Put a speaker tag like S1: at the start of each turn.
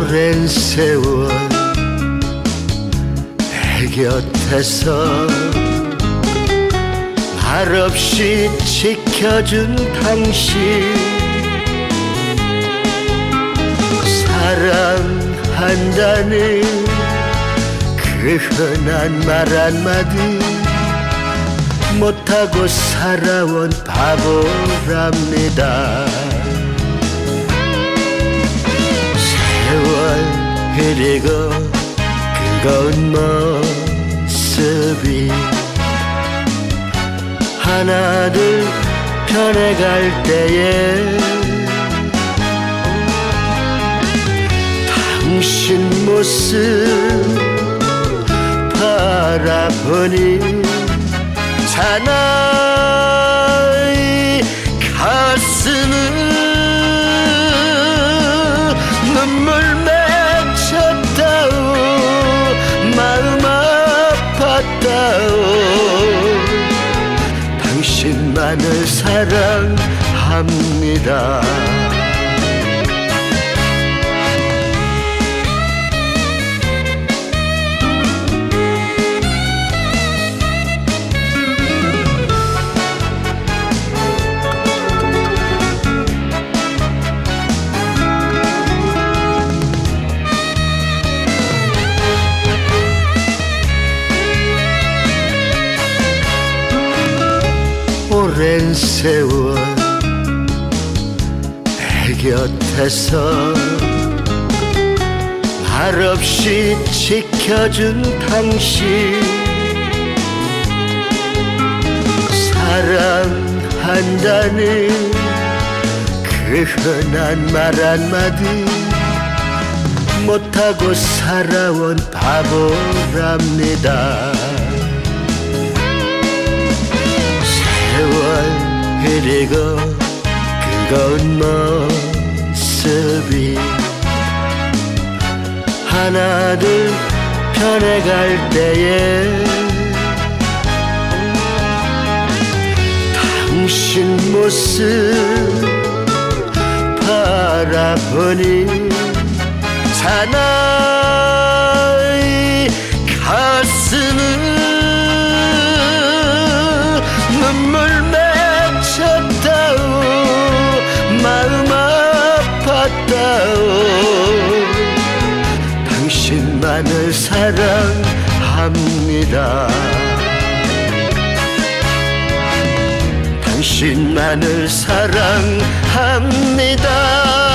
S1: 오랜 세월 내 곁에서 말없이 지켜준 당신, 사랑한다는 그 흔한 말 한마디 못하고 살아온 바보랍니다. 세월 흐르고 그거운 모습이 하나둘 변해갈 때에 당신 모습 바라보니 사나이 가슴은 눈물 맺혔다오, 마음 아팠다오. 당신만을 사랑합니다. 오랜 세월 내 곁에서 말없이 지켜준 당신, 사랑한다는 그 흔한 말 한마디 못하고 살아온 바보랍니다. 세월 흐르고 그거운 모습이 하나둘 변해갈 때에 당신 모습 바라보니 사나이 가슴은 눈물 맺혔다오, 마음 아팠다오. 당신만을 사랑합니다. 당신만을 사랑합니다.